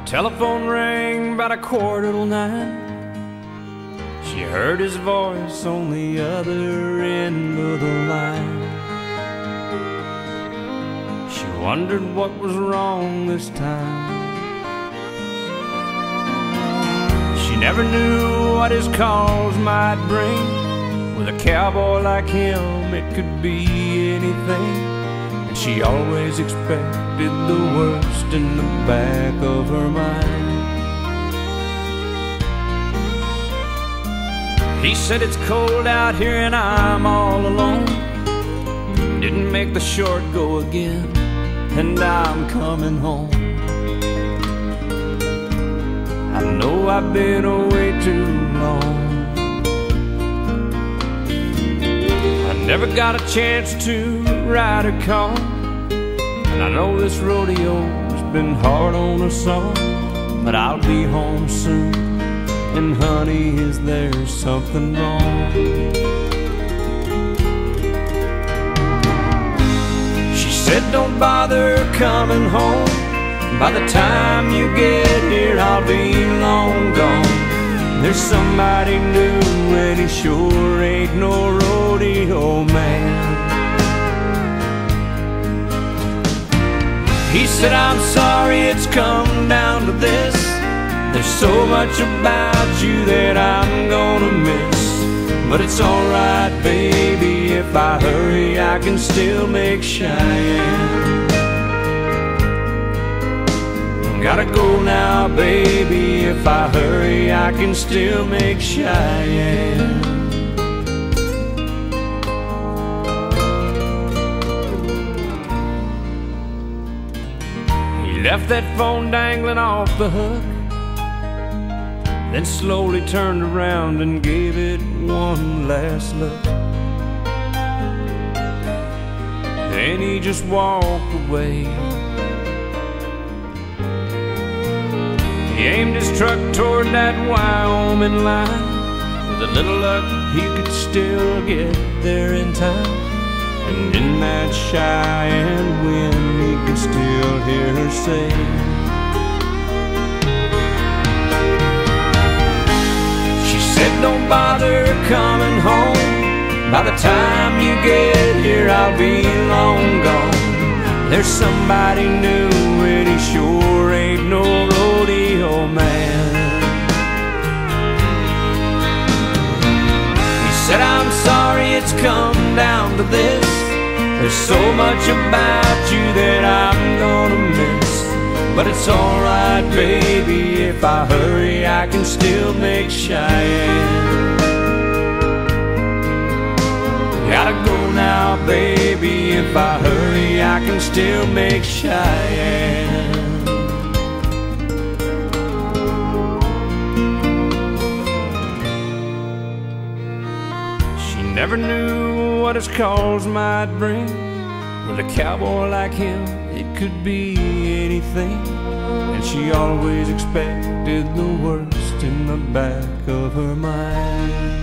telephone rang about 9:15. She heard his voice on the other end of the line. She wondered what was wrong this time. She never knew what his calls might bring. With a cowboy like him, it could be anything. And she always expected the worst in the back of her mind. He said it's cold out here and I'm all alone. Didn't make the short go again, and I'm coming home. I know I've been away too long. I never got a chance to ride a car, and I know this rodeo's been hard on us all. But I'll be home soon, and honey, is there something wrong? She said don't bother coming home. By the time you get here, I'll be long gone. There's somebody new, and he sure ain't no rodeo man. He said, I'm sorry it's come down to this. There's so much about you that I'm gonna miss. But it's alright, baby, if I hurry, I can still make Cheyenne. Gotta go now, baby, if I hurry, I can still make Cheyenne. He left that phone dangling off the hook, then slowly turned around and gave it one last look. Then he just walked away. He aimed his truck toward that Wyoming line. With a little luck, he could still get there in time. And in that Cheyenne wind, he could still hear her say, don't bother coming home. By the time you get here, I'll be long gone. There's somebody new, and he sure ain't no rodeo man. He said, I'm sorry it's come down to this. There's so much about you that I'm gonna miss. But it's alright, baby, if I hurry, I can still make Cheyenne. Gotta go now, baby, if I hurry, I can still make Cheyenne. She never knew what his calls might bring. With a cowboy like him, it could be anything. And she always expected the worst in the back of her mind.